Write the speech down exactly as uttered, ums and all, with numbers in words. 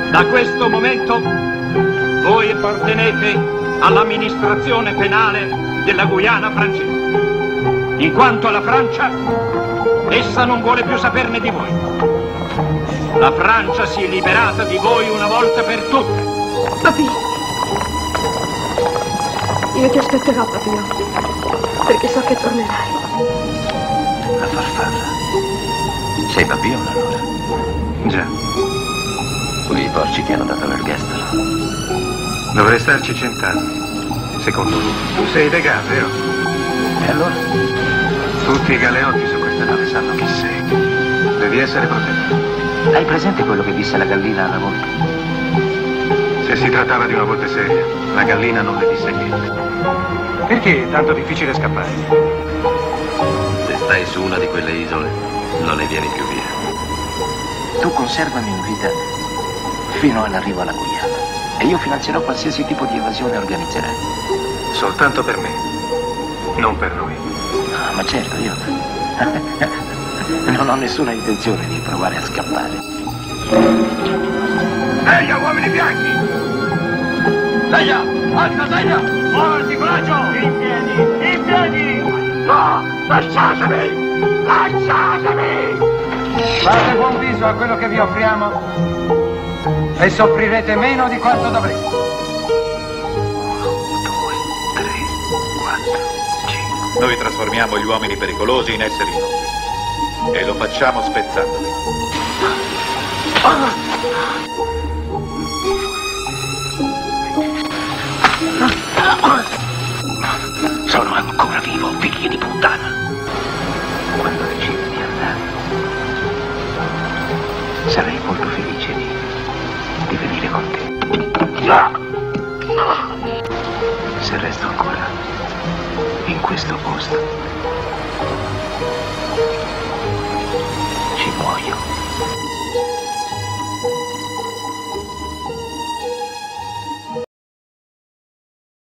Da questo momento voi appartenete all'amministrazione penale della Guyana francese. In quanto alla Francia, essa non vuole più saperne di voi. La Francia si è liberata di voi una volta per tutte. Papi, io ti aspetterò, papino, perché so che tornerai. La farfalla. Sei Papillon allora? Già. Qui i porci ti hanno dato l'ergastolo. Dovrei starci cent'anni, secondo lui. Tu sei Degas, vero? E allora? Tutti i galeotti su questa nave sanno chi sei. Devi essere protetto. Hai presente quello che disse la gallina alla volpe? Se si trattava di una volpe seria, la gallina non le disse niente. Perché è tanto difficile scappare? Se stai su una di quelle isole, non ne vieni più via. Tu conservami in vita fino all'arrivo alla Guyana e io finanzierò qualsiasi tipo di evasione organizzerai. Soltanto per me, non per noi. No, ma certo, io non ho nessuna intenzione di provare a scappare. Ehi, uomini bianchi! Leia! Alza, Leia! Muoviti, coraggio! In piedi! In piedi! No! Lasciatemi! Lasciatemi! Fate buon viso a quello che vi offriamo e soffrirete meno di quanto dovreste. Uno, due, tre, quattro, cinque. Noi trasformiamo gli uomini pericolosi in esseri nobili e lo facciamo spezzandoli. Sono ancora vivo, figli di puttana. Quando decidi di andare, sarei molto felice di, di venire con te. Se resto ancora in questo posto,